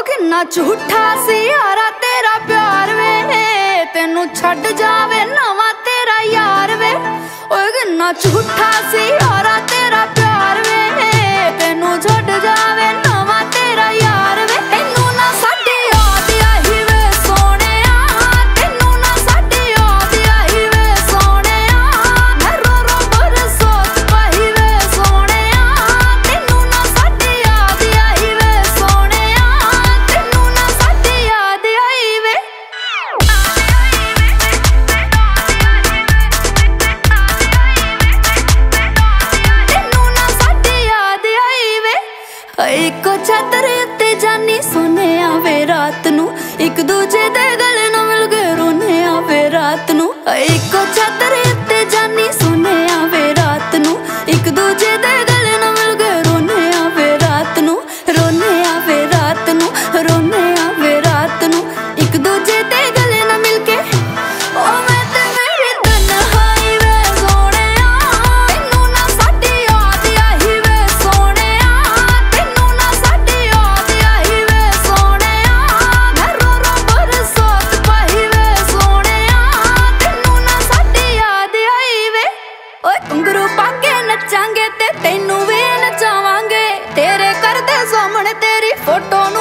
किन्ना झूठा सी यारा तेरा प्यार वे, तेनू छड्ड जावे नवा तेरा यार वे। ओए किन्ना झूठा सी यारा तेरा प्यार वे, तेनू छड्ड जावे नवा तेरा यार वे। तेनू ना साडी याद आई वे सोहणिया, तेनू ना साडी याद आई वे सोहणिया। मैं रो रो बरसों पाई वे सोहणिया, तेनू ना साडी याद आई वे सोहणिया, तेनू ना साडी याद आई वे। तेनू ना साडी याद आई वे। इको छातर उत्ते जानी सोने आवे रात नू, एक दूजे दे गले ना मिल के रोने आवे रात नू। इको छातर उत्ते जानी सोने आवे रात नू, एक दूजे दे गले ना मिल के रोने आवे रात नू। रोने आवे रात नू, रोने आवे रात नू, एक दूजे दे गले ना मिल के। ओ मैं ते मेरी तन्हाई वे सोहणिया, तेनू ना साडी याद आई वे सोहणिया, तेनू ना साडी याद आई वे सोहणिया। मैं रो रो बरसों पाई वे सोहणिया, तेनू ना साडी याद आई वे। ओए घुंघरू पाके नचांगे ते तेनू वे नचावांगे, तेरे घर दे सामने तेरी फोटो नू